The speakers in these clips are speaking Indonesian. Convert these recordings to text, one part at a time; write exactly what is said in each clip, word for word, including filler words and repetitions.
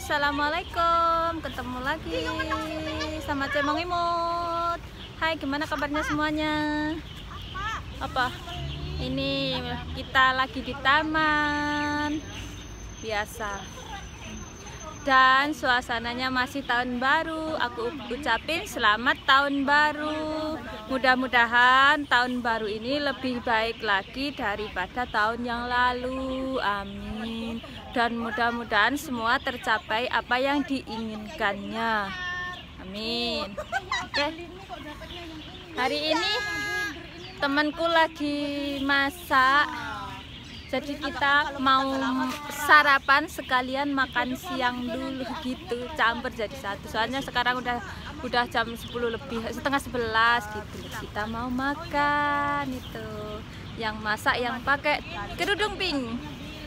Assalamualaikum, ketemu lagi sama Cemong Imut. Hai, gimana kabarnya semuanya? Apa? Ini kita lagi di taman biasa. Dan suasananya masih tahun baru. Aku ucapin selamat tahun baru. Mudah-mudahan tahun baru ini lebih baik lagi daripada tahun yang lalu. Amin. Dan mudah-mudahan semua tercapai apa yang diinginkannya. Amin. Oke. Hari ini temanku lagi masak. Jadi kita mau sarapan sekalian makan siang dulu gitu, campur jadi satu. Soalnya sekarang udah udah jam sepuluh lebih, setengah sebelas gitu. Kita mau makan itu. Yang masak yang pakai kerudung pink.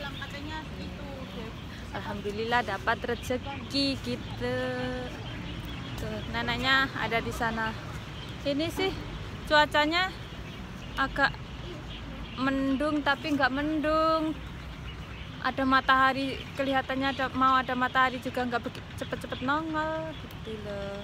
Alhamdulillah dapat rezeki gitu. Tuh, neneknya ada di sana. Ini sih cuacanya agak mendung tapi nggak mendung. Ada matahari, kelihatannya ada mau ada matahari juga nggak cepet-cepet nongol gitu loh.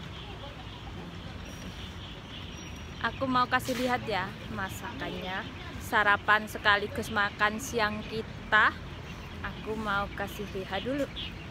Aku mau kasih lihat ya masakannya. Sarapan sekaligus makan siang kita. Aku mau kasih lihat dulu.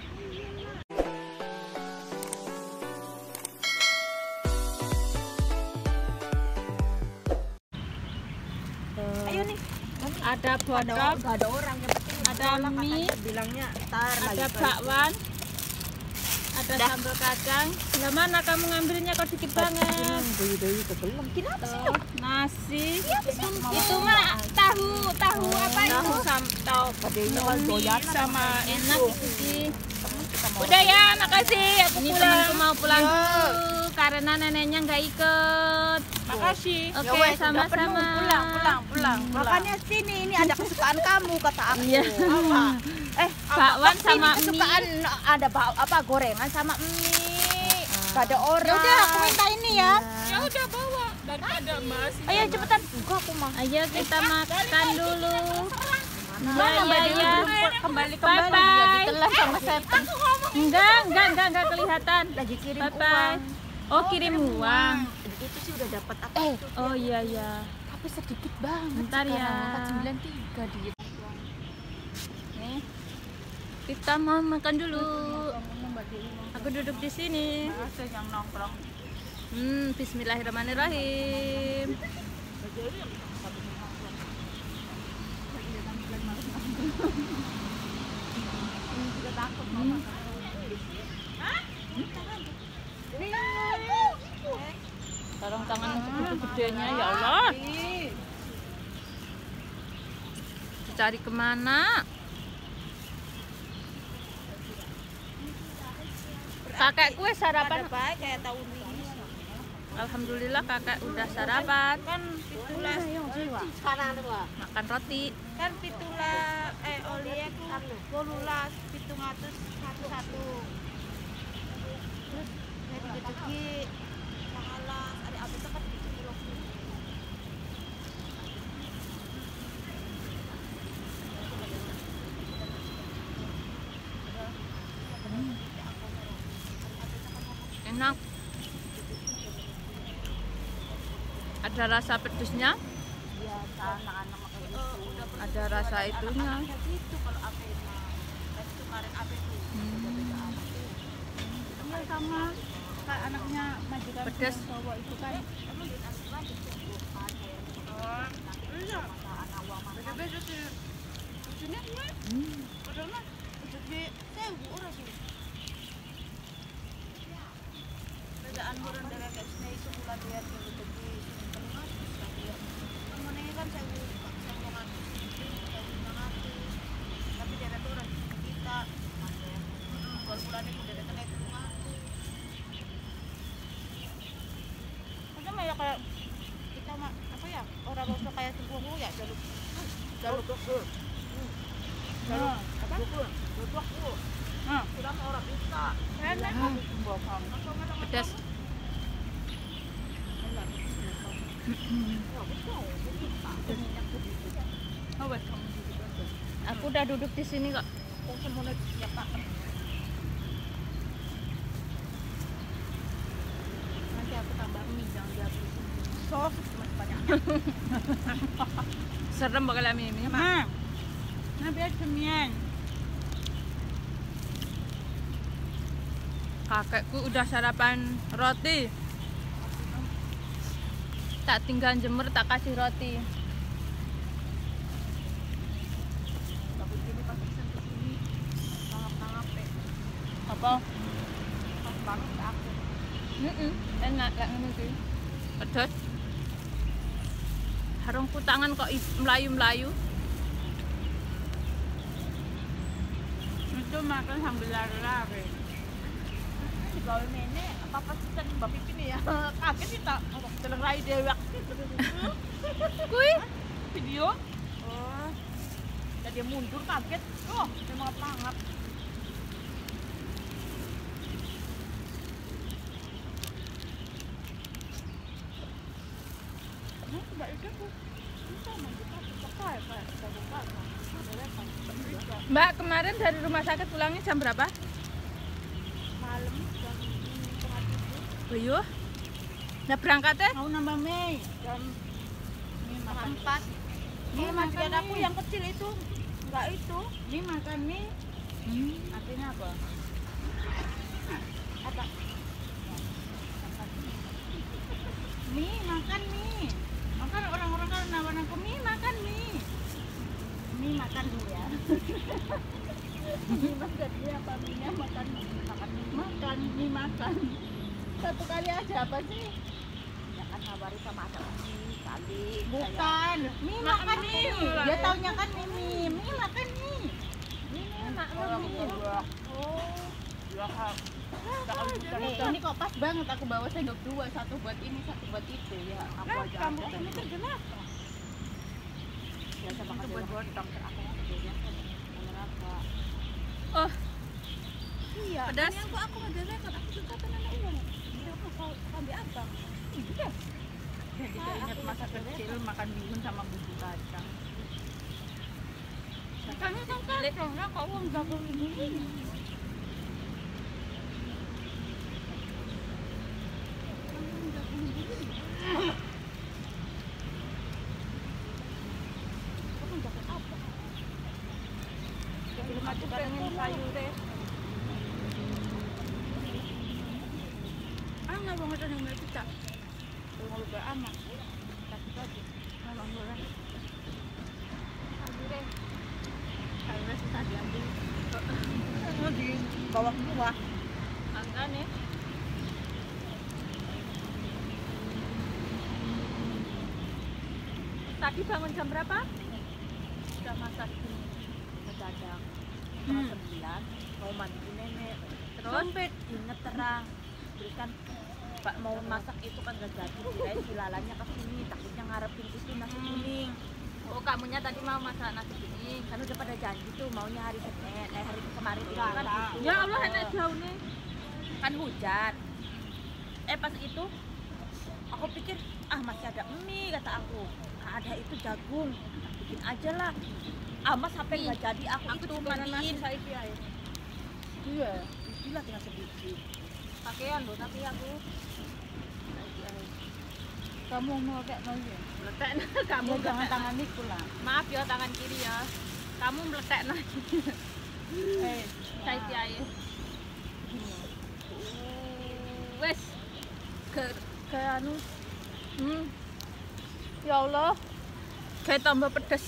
Ayo nih. Ada bodok, ada orang yang penting ada mie, bilangnya tar ada bakwan, ada sambal kacang. Lah mana kamu ngambilnya kok dikit banget? Dewi-dewi kebelam. Kenapa sih? Tuh, nasi. Itu mah tahu, tahu apa itu? Tahu padanya Sama enak itu sih. Udah ya, makasih. Aku pulang. Temanku mau pulang dulu karena neneknya nggak ikut. Makasih. Oke, sama-sama. Pulang, pulang, pulang. Makanya sini ini ada kesukaan kamu kata aku. Iya. Apa? Eh, bakwan sama mie. Kesukaan ada apa gorengan sama mie. Gak ada orang. Ya udah, aku minta ini ya. Ya udah bawa daripada Mas. Ayo cepetan. Buka aku mah. Ayo kita makan dulu. Ya, ya, ya. Kembali kembali Bye-bye. ya ditelan sama setan. Enggak, enggak, enggak, enggak kelihatan. Lagi kirim Bye bye. uang. Oh, kirim uang. Itu sih udah dapat apa Eh, itu? oh iya iya. Tapi sedikit banget. Bentar ya. empat sembilan tiga dia. Nih. Kita mau makan dulu. Aku duduk di sini. Yang nongkrong. Hmm, bismillahirrahmanirrahim. Hmm. Sarung tangan gede-gedenya ya Allah. Cari kemana? Kakek kue sarapan Baik kayak tahun ini. Alhamdulillah kakek udah sarapan. Kan pitulah Makan roti. kan pitulah eh oleh aku bolulas pitung atus satu satu. Terus dari rezeki mahalas ada apa itu kan kilo. Enak. Ada rasa pedesnya, Biasa anak-anak makan gitu. ada rasa itunya. Gitu kalau apa itu. Tapi kemarin apa itu? Hmm. Iya sama kayak anaknya majikan Pedes. cowok itu kan. Emang di Tasman itu bukan kayak oh, iya. Anak uang mana? Beda sih. Sini gue. Hmm. Padahal mah jadi sewu orang sih. Bedaan murah dari kesnya itu bulan dia tuh jadi tengah sekalian. Temennya kan sewu sewu ngatus, sewu ngatus. Tapi dia tuh orang kita. Bulan bulan itu dia datang itu ngatus. Udah mah ya kayak kita mah apa ya orang bangsa kayak tunggu ya jalur jalur jalur apa jalur Nah, sudah orang bisa. Enak. Pedas. Aku udah duduk di sini kok. sosis masih banyak. Serem bakal kami ini. Nah, nah biar cemian. Kakekku udah sarapan roti. Tak tinggal jemur, tak kasih roti. Tapi ini pas pesan ke sini, tangap-tangap eh. Apa? Pas banget ke aku. Mm enak kayak ngene iki. Pedes. Harungku tangan kok melayu-melayu. Itu makan sambil lari-lari. Gawe mene apa-apa pesan Mbak Pipin ya. Kaget sih tak deleng rai dewek. Kui Video. Oh. Dan dia mundur kaget. Oh, dia mau tangap. Nah, tidak itu tuh. Bisa kita pakai kayak kita buka. Mbak, kemarin dari rumah sakit pulangnya jam berapa? Malam jam setengah tujuh. Ayo. Nah berangkatnya? Mau nambah mie jam setengah empat. Ini makan aku yang kecil itu, enggak itu. Ini makan mie. Hmm. Artinya apa? Apa? Mie, makan mie. Makan orang-orang kalau nawarin aku mie, makan mie. Mie makan dulu ya. Mie makan dia apa mie makan makan mie makan mie makan. Satu kali aja apa sih? Ya kan ngabari sama ada mie kali. Bukan, mie makan mie. Dia taunya kan mie mie, mie makan mie. Mie makan mie. Oh. Ya kan. Ini kok pas banget aku bawa sendok dua, satu buat ini, satu buat itu ya. Aku aja. Kamu ini kenapa? Biasa makan buat bontong aku kerjanya kenapa? Oh, Iya. pedas. Yang kok aku ada rekan, aku suka tenan uang. Dia aku kau ambil abang. Iya. Jadi saya ingat masa kecil makan bihun sama bumbu kacang. Kayaknya kan kacang, ya kok uang jago ini. Belum aku pengen sayur deh. Ah nggak banget ada yang kita. Belum lupa aman. Tapi tadi memang boleh. Sayur deh. Sayurnya susah diambil. Mau di bawah buah. Angkan ya. Tadi bangun jam berapa? Sudah masak ini mendadak. Setengah Hmm. sembilan mau mandi nenek. Terus? Dompet inget terang. Terus kan Pak mau masak itu kan gak jadi. Kirain hilalannya ke sini. Takutnya ngarepin itu nasi Hmm. kuning. Oh, kamunya tadi mau masak nasi kuning. Kan udah pada janji tuh maunya hari Senin, eh hari kemarin itu kan itu. Ya Allah, enak jauh nih. Kan hujan. Eh pas itu aku pikir ah masih ada mie kata aku. Nah, ada itu jagung. Bikin aja lah. Ah mas sampai nggak jadi aku, Aku itu juga nasi matiin. saiki ae. Iya, gila tinggal sedikit. Pakaian loh tapi aku. Kamu mau kayak mau ya? Meletek kamu Kamu jangan meletek. tangan itu lah. Maaf ya tangan kiri ya. Kamu meletek nah. Eh, Saiki ae. Wes. Ke kayak anu hmm. Ya Allah. Kayak tambah pedes.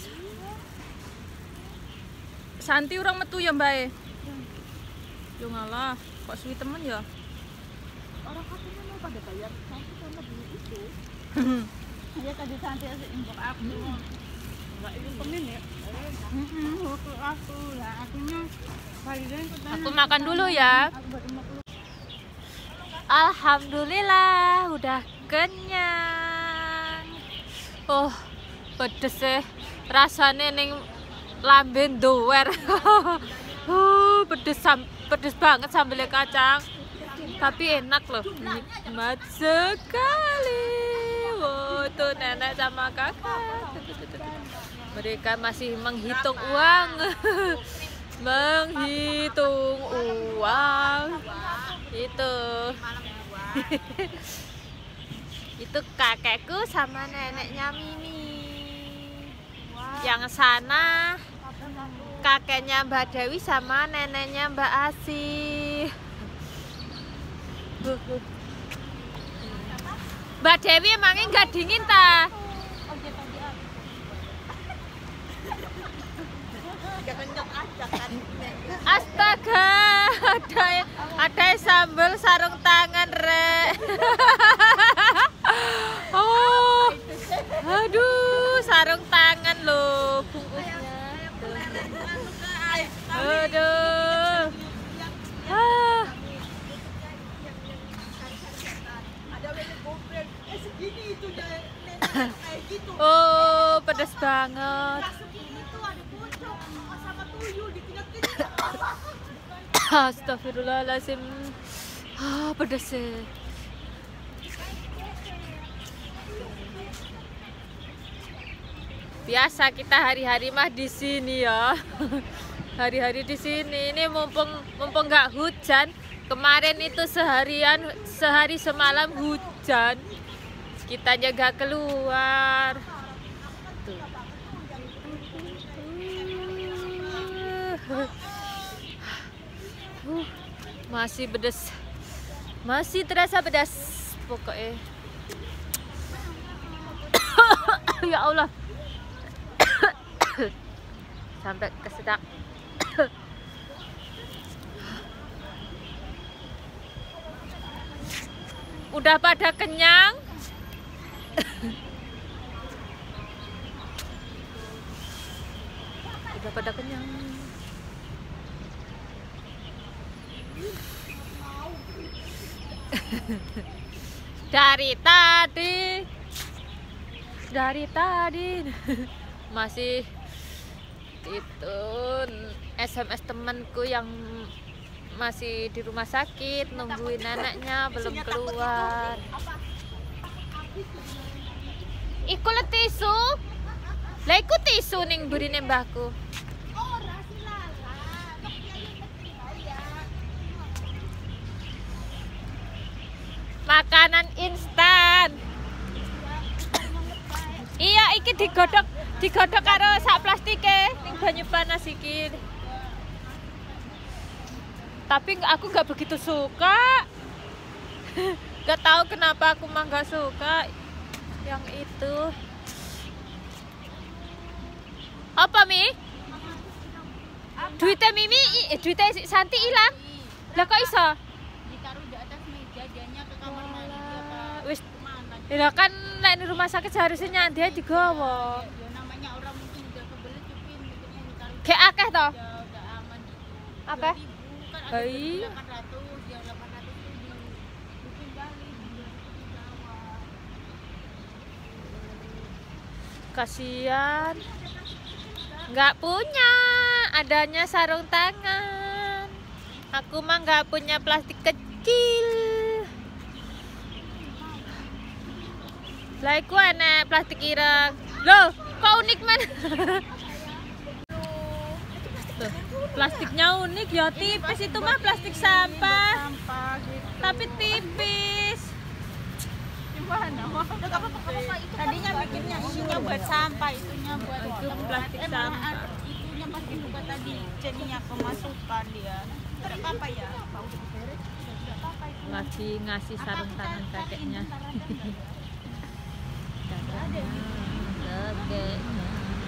Santi orang metu ya Mbak e? Yo ngalah, kok suwi temen ya? orang katanya mau pada bayar satu sama dulu itu. Dia tadi santai aja impor aku. Enggak itu pemin ya. Heeh, waktu aku lah akunya kalian ke Aku makan dulu ya. Aku baru mau keluar. Alhamdulillah udah kenyang. Oh, pedes sih. Rasanya ning lambe doer. Oh, pedes sam pedes banget sambelnya kacang. Tapi enak loh. Nikmat sekali. Wow, tuh nenek sama kakak. Mereka masih menghitung uang. Menghitung uang. Itu. Itu kakekku sama neneknya Mimi. Wah. Yang sana kakeknya Mbak Dewi sama neneknya Mbak Asih. Mbak Dewi emangnya nggak dingin ta? Astaga, ada ada sambal sarung tangan re. Oh, aduh, sarung tangan loh bungkusnya. Aduh. Ah. Oh, pedas banget. Astagfirullahaladzim. Ah, pedas sih. Biasa kita hari-hari mah di sini ya. Hari-hari di sini. Ini mumpung mumpung nggak hujan. Kemarin itu seharian sehari semalam hujan. Kita jaga keluar. Tuh. Uh, masih pedas, masih terasa pedas pokoknya. Ya Allah, sampai kesedak. Udah pada kenyang? Udah pada kenyang? Dari tadi dari tadi masih itu S M S temanku yang masih di rumah sakit nungguin anaknya belum keluar. Iku le tisu lah, iku tisu ning burine mbahku. Makanan instan. Iya, iki digodhog, digodhog karo sak plastike ning banyu panas iki. Tapi aku nggak begitu suka. Nggak tahu kenapa aku mah nggak suka yang itu. Apa Mi? Duitnya Mimi, eh, duitnya Santi hilang. Lah kok iso? Ditaruh di atas meja, dianya ke kamar mandi dia Pak. Wis, Kemana? ya kan nek di rumah sakit seharusnya nyandi digawa. Ya namanya orang mungkin udah kebelet cupin, mikirnya ditaruh. Kayak akeh toh? Ya udah aman gitu. Apa? dua ribu kan ada Hai. delapan ratus, yang delapan ratus itu di cupin balik, dua ribu dibawa. Kasihan. Nggak punya, adanya sarung tangan. Aku mah nggak punya plastik kecil. Lah iku enek plastik ireng. Loh, kok unik man? Tuh, plastiknya unik ya, tipis itu mah plastik sampah. Sampah gitu. Tapi tipis. Gimana? Udah gak apa-apa, itu tadinya mikirnya isinya buat sampah, itunya buat Itu tempat. plastik Eh, sampah. malah ada- itunya pas dibuka tadi jadinya kemasukan dia. Tidak apa-apa ya. Apa udah beres? Tidak apa-apa itu. Lagi ngasih sarung tangan kakeknya. Kakeknya, kakeknya.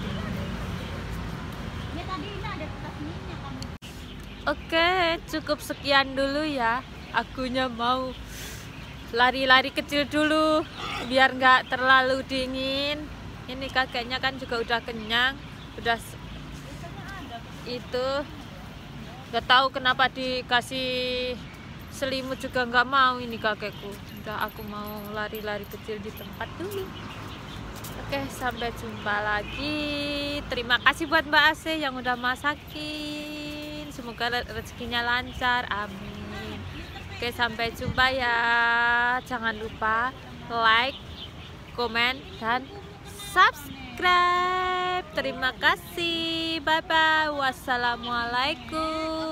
Ya tadi ini ada kertas minyak kamu. Oke, cukup sekian dulu ya. Akunya mau lari-lari kecil dulu biar nggak terlalu dingin. Ini kakeknya kan juga udah kenyang, udah s- itu nggak tahu kenapa dikasih selimut juga nggak mau ini kakekku. Udah aku mau lari-lari kecil di tempat dulu. Oke, sampai jumpa lagi. Terima kasih buat Mbak Ase yang udah masakin. Semoga re- rezekinya lancar. Amin. Oke, sampai jumpa ya. Jangan lupa like, komen, dan subscribe. Terima kasih. Bye bye. Wassalamualaikum.